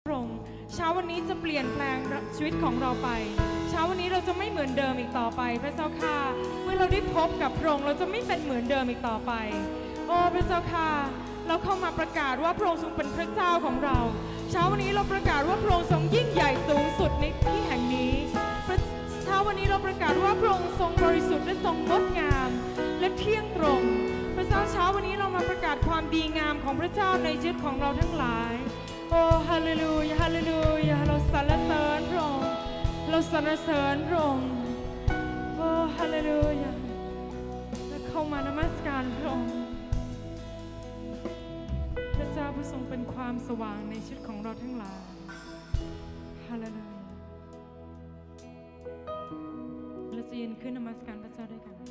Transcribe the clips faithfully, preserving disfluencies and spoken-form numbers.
ระองค์เช้าวันนี้จะเปลี่ยนแปลงชีวิตของเราไปเช้าวันนี้เราจะไม่เหมือนเดิมอีกต่อไปพระเจ้าค่ะเมื่อเราได้พบกับพระองค์เราจะไม่เป็นเหมือนเดิมอีกต่อไปโอ้พระเจ้าค่ะเราเข้ามาประกาศว่าพระองค์ทรงเป็นพระเจ้าของเราเช้าวันนี้เราประกาศว่าพระองค์ทรงยิ่งใหญ่สูงสุดในที่แห่งนี้เช้าวันนี้เราประกาศว่าพระองค์ทรงบริสุทธิ์และทรงงดงามและเที่ยงตรงพระเจ้าเช้าวันนี้เรามาประกาศความดีงามของพระเจ้าในชีวิตของเราทั้งหลายโอ้ฮาเลลูยาฮาเลลูยาเราสรรเสริญพระองค์เราสรรเสริญพระองค์โอ้ฮาเลลูยาและเข้ามานมัสการพระองค์พระเจ้าผู้ทรงเป็นความสว่างในชีวิตของเราทั้งหลายฮาเลลูยาเราจะยืนขึ้นนมัสการพระเจ้าด้วยกัน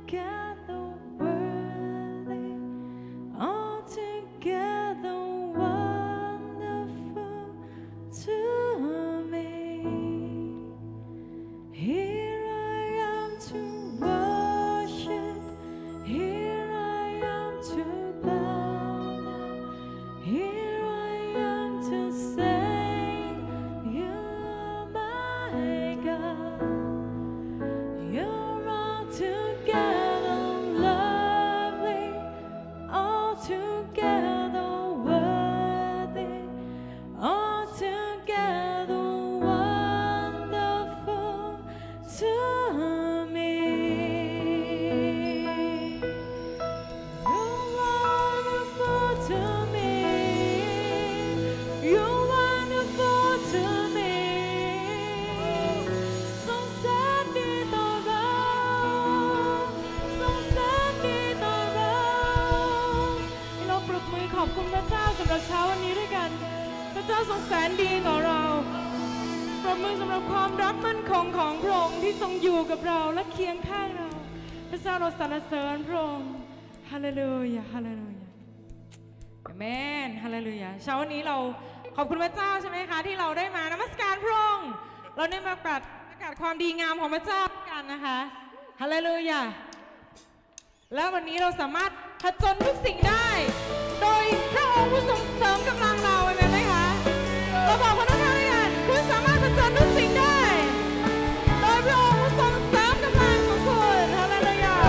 altogether worthy, altogether wonderful to me. Here I am to worship, here I am to bow down, here I am to say, you are my God. You're altogether lovely, altogether worthy, altogether wonderful to me. You're wonderful to me. You're wonderful to me. ทรงแสนดีต่อเราทรงแสนดีต่อเราให้เราปรบมือขอบคุณพระเจ้าสำหรับเช้าวันนี้ด้วยกัน พระเจ้าทรงแสนดีต่อเราปรบมือสำหรับความรักมั่นคงของพระองค์ที่ทรงอยู่กับเราและเคียงข้างเรา พระเจ้าเราสรรเสริญพระองค์ฮาเลลูยาฮาเลลูยาอาเมนฮาเลลูยาเช้าวันนี้เราขอบคุณพระเจ้าใช่ไหมคะที่เราได้มานมัสการพระองค์เราได้มาประกาศความดีงามของพระเจ้ากันนะคะฮาเลลูยาและวันนี้เราสามารถผจญทุกสิ่งได้โดยพระองค์ผู้ทรงเสริมกำลังเราเห็นไหมคะเราบอกคนข้างๆด้วยกันคุณสามารถผจญทุกสิ่งได้โดยพระองค์ผู้ทรงเสริมกำลังของคุณฮาเลลูยา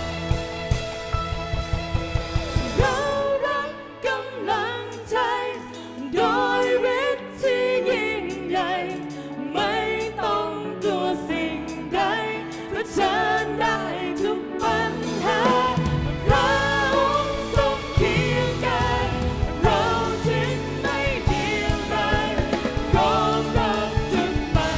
เรารับกำลังใจโดยฤทธิ์ที่ยิ่งใหญ่ไม่ต้องกลัวสิ่งใดเผชิญได้ทุกปัญหาพระองค์ทรงเคียงกายเราจึงไม่เดียวดายพร้อมรับทุกปัญ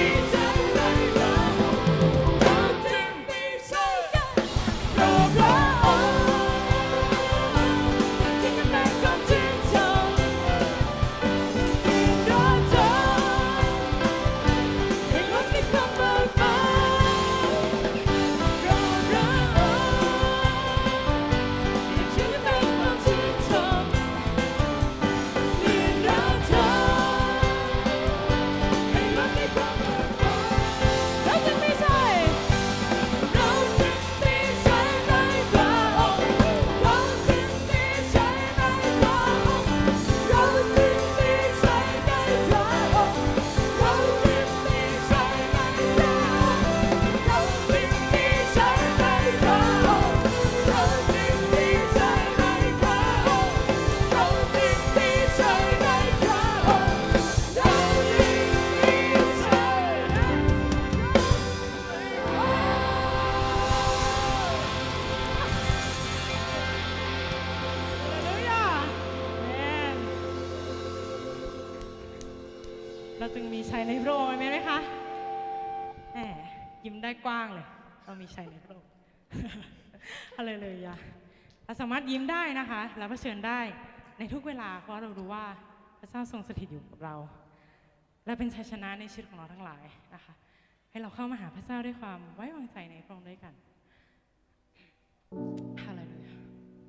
เราจึงมีชัยในพระองค์ไหมคะแหมยิ้มได้กว้างเลยเรามีชัยในพระองค์อะไรเลยอะเราสามารถยิ้มได้นะคะและเผชิญได้ในทุกเวลาเพราะเรารู้ว่าพระเจ้าทรงสถิตอยู่กับเราและเป็นชัยชนะในชีวิตของเราทั้งหลายนะคะให้เราเข้ามาหาพระเจ้าด้วยความไว้วางใจในพระองค์ด้วยกันฮาเลลูยา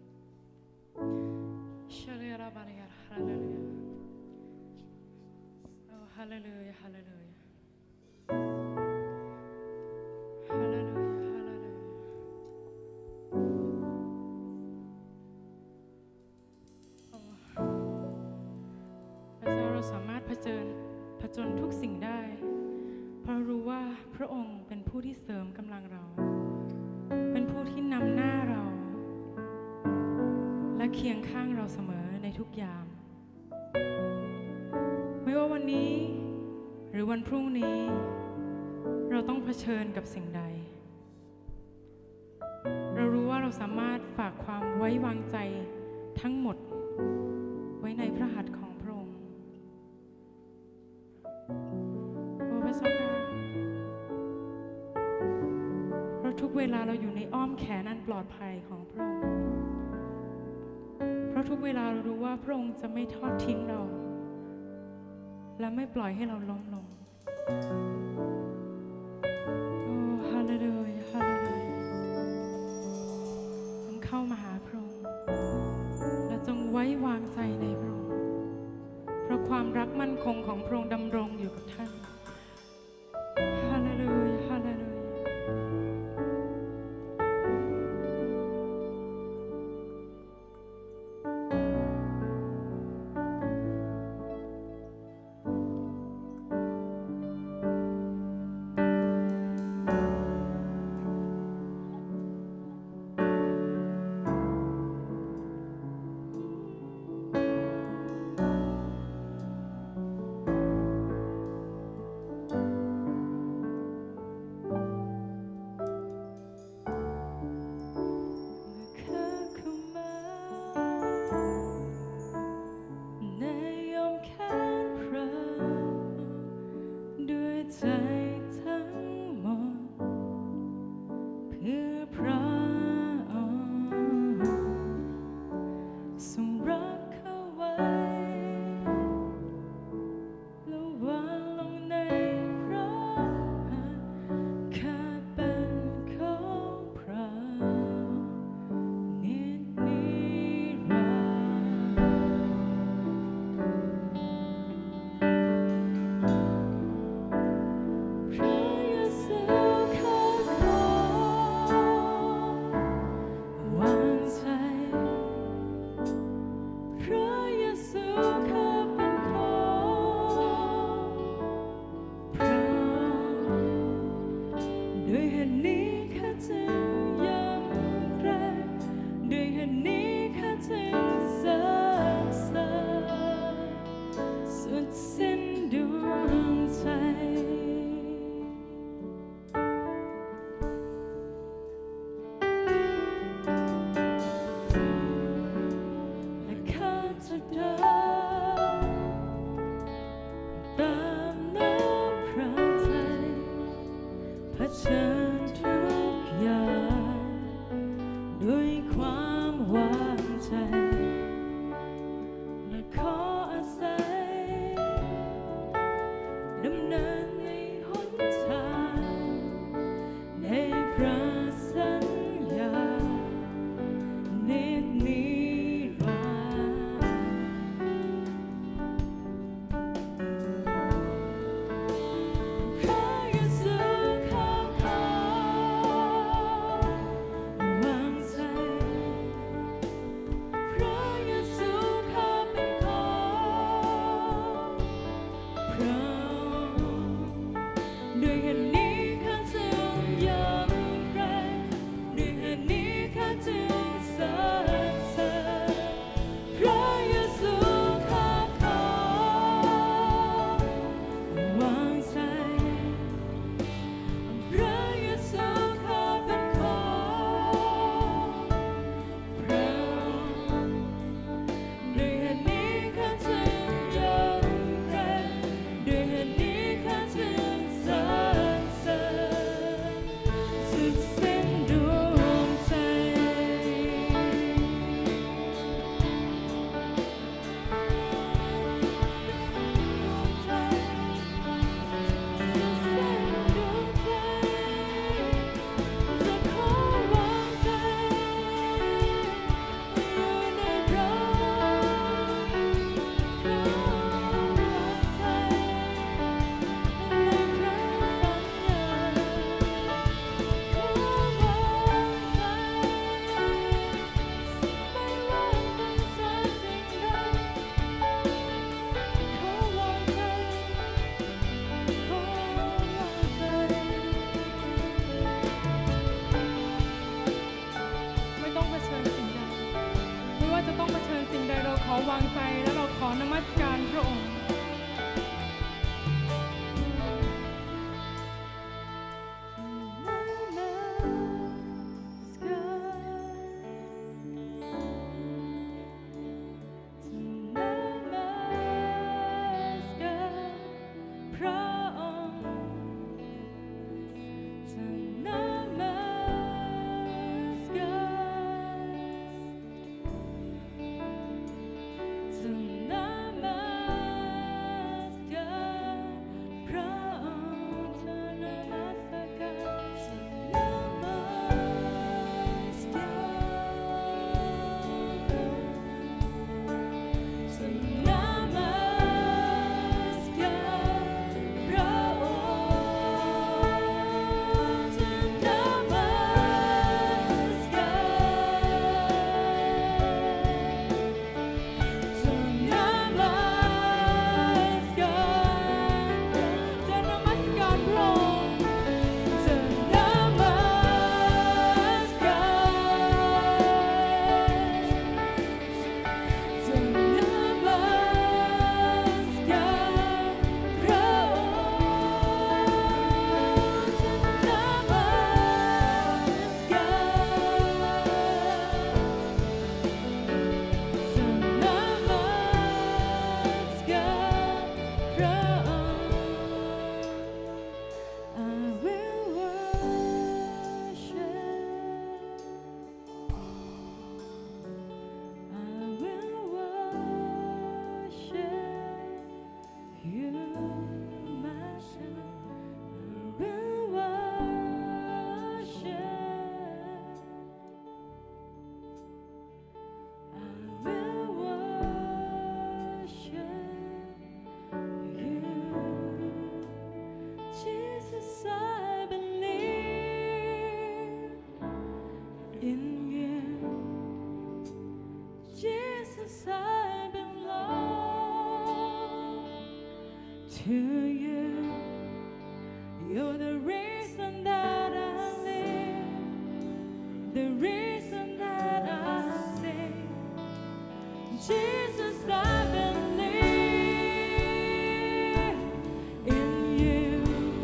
ชาเลราบาลียาฮาเลลูยาฮาเลลูยาฮาเลลูยาฮาเลลูยาฮาเลลูยาพระเจ้าเราสามารถเผชิญผจญทุกสิ่งได้เพราะรู้ว่าพระองค์เป็นผู้ที่เสริมกำลังเราเป็นผู้ที่นำหน้าเราและเคียงข้างเราเสมอในทุกยามไม่ว่าวันนี้หรือวันพรุ่งนี้เราต้องเผชิญกับสิ่งใดเรารู้ว่าเราสามารถฝากความไว้วางใจทั้งหมดไว้ในพระหัตถ์ของพระองค์โอ้พระเจ้าค่ะเพราะทุกเวลาเราอยู่ในอ้อมแขนอันปลอดภัยของพระองค์เพราะทุกเวลาเรารู้ว่าพระองค์จะไม่ทอดทิ้งเราและไม่ปล่อยให้เราล้มลงโอ้ฮาเลลูยาฮาเลลูยาจงเข้ามาหาพระองค์และจงไว้วางใจในพระองค์เพราะความรักมั่นคงของพระองค์ดำรงอยู่กับท่านฮาเลลูยาฮาเลลูยาพระเยซูข้าเป็นของใจและเราขอนมัสการพระองค์To you, you're the reason that I live, the reason that I sing. Jesus, I believe in you.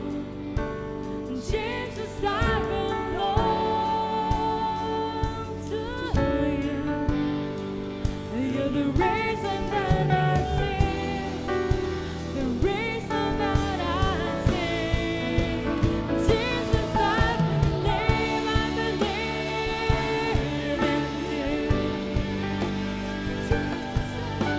Jesus, I belong to you. You're the reason that I live, the reason that I sing. Jesus, I believe, I believe in you. Jesus, I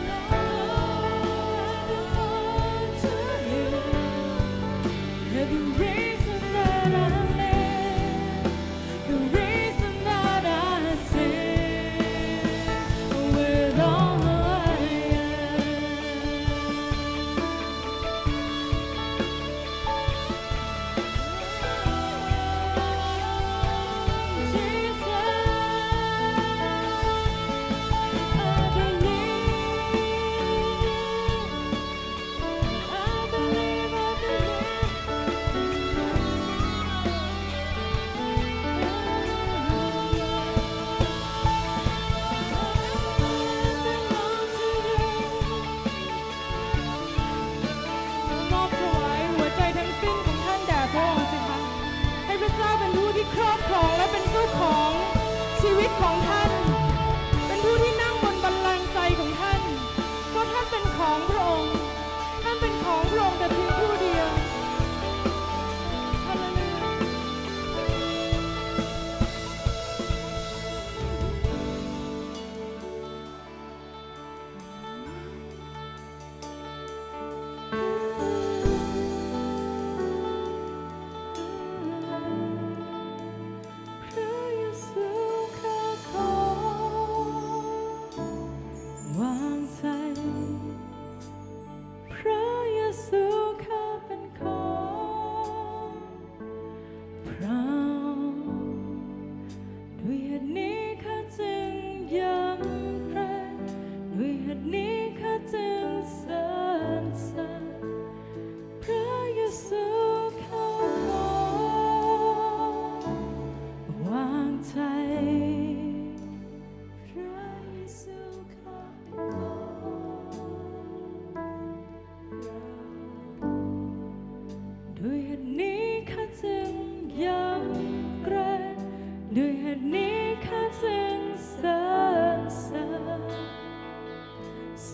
belong to you. You're the reason that I live, the reason that I sing with all I am.มอบถวายหัวใจทั้งสิ้นของท่านแด่พระองค์สิคะให้พระเจ้าเป็นผู้ที่ครอบครองและเป็นเจ้าของชีวิตของท่าน เป็นผู้ที่นั่งบนบัลลังก์ใจของท่านเพราะท่านเป็นของพระองค์ท่านเป็นของพระองค์แต่เพียงผู้เดียวฮาเลลูยา พระเยซูข้าขอวางใจพระเยซูข้าเป็นของพระองค์ด้วยเหตุนี้ข้าจึงยำเกรงด้วยเหตุนี้ข้าจึงสรรเสริญพระเยซูข้าขอวางใจพระเยซูข้าเป็นของ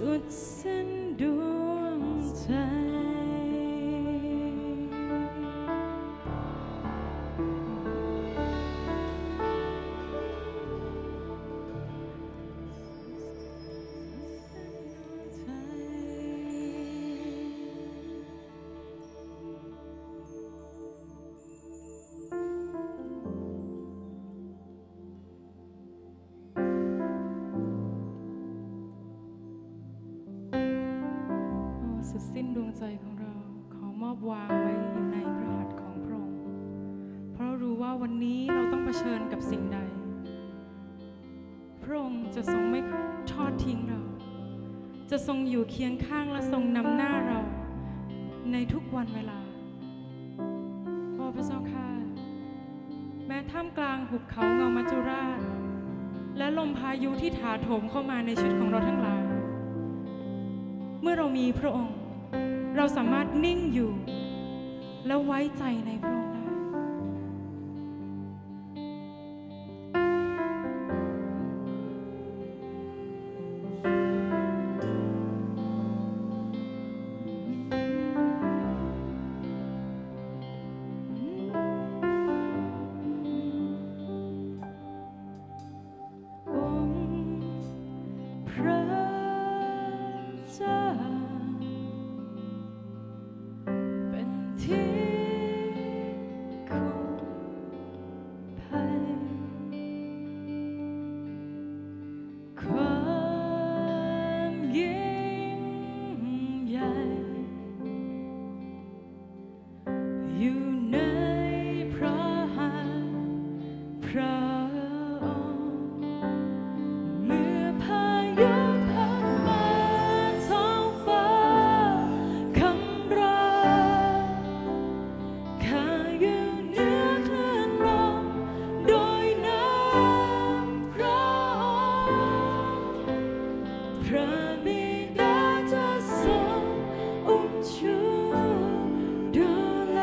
สุดสิ้นดวงใจสุดสิ้นดวงใจของเราขอมอบวางไว้อยู่ในพระหัตถ์ของพระองค์เพราะรู้ว่าวันนี้เราต้องเผชิญกับสิ่งใดพระองค์จะทรงไม่ทอดทิ้งเราจะทรงอยู่เคียงข้างและทรงนำหน้าเราในทุกวันเวลาโอ้พระเจ้าข้าแม้ท่ามกลางหุบเขาเงามัจจุราชและลมพายุที่ถาโถมเข้ามาในชีวิตของเราทั้งหลายเมื่อเรามีพระองค์เราสามารถนิ่งอยู่และไว้ใจในพระองค์ได้องค์พระเจ้าเป็นที่คุ้มภัยความยิ่งใหญ่อยู่ในพระหัตถ์พระองค์เมื่อพายุพัดมาท้องฟ้าคำรามข้าอยู่เหนือคลื่นลมโดยน้ำพระองค์พระบิดาจะทรงอุ้มชูดูแล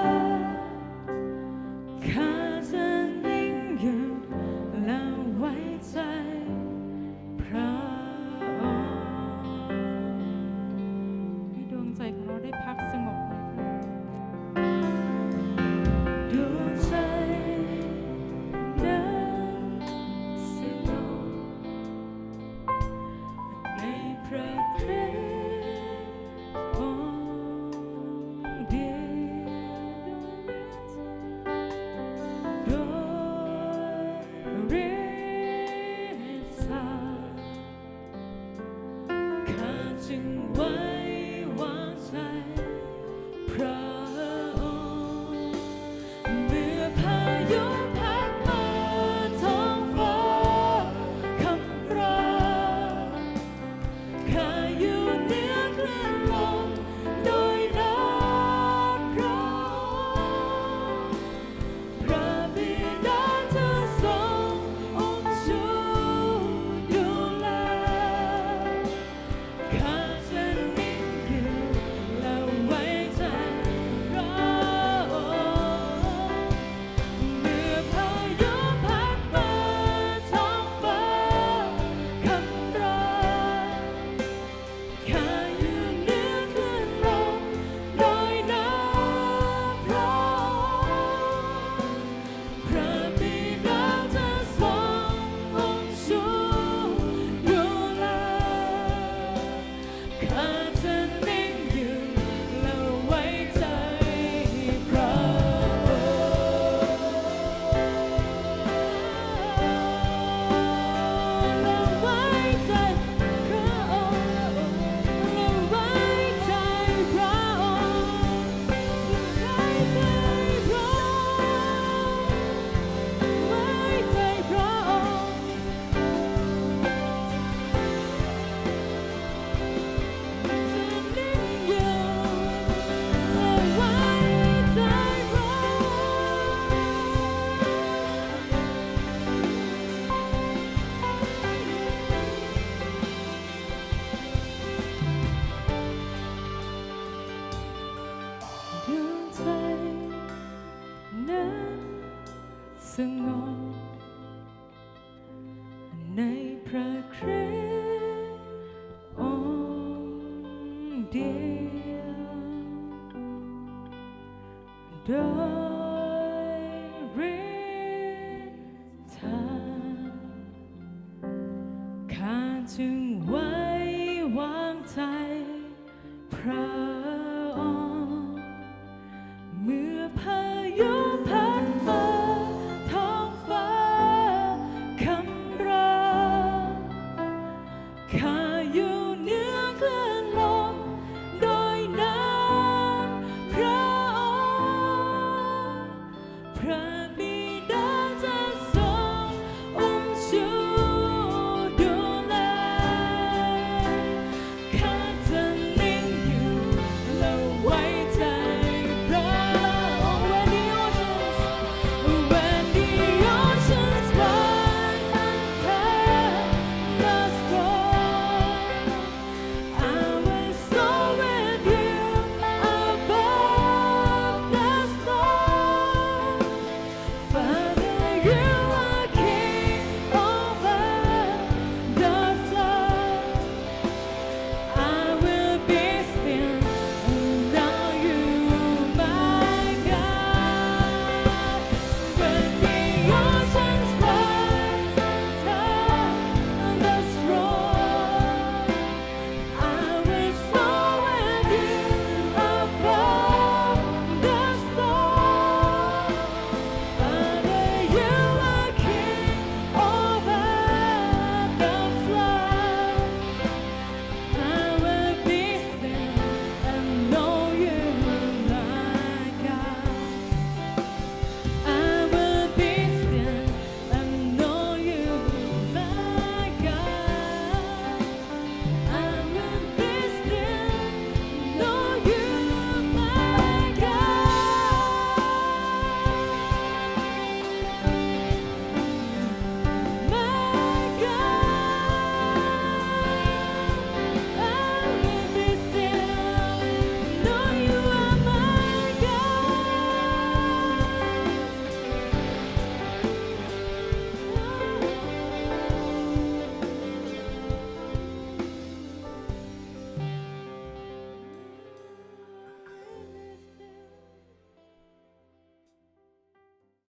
ข้าจะนิ่งอยู่และไว้ใจพระองค์ให้ดวงใจของเราได้พักสงบในพระองค์ดวงใจนั้นสงบในพระคริสต์องค์เดียวโดยฤทธาข้าจึงไว้วางใจพระองค์เมื่อพายุพัดมาท้องฟ้าคำรามข้าอยู่เหนือคลื่นลมโดยน้ำพระองค์พระบิดาจะทรงอุ้มชูดูแลข้าจะนิ่งอยู่และไว้ใจเดียวโดยฤทธาข้าจึงไว้วางใจพระ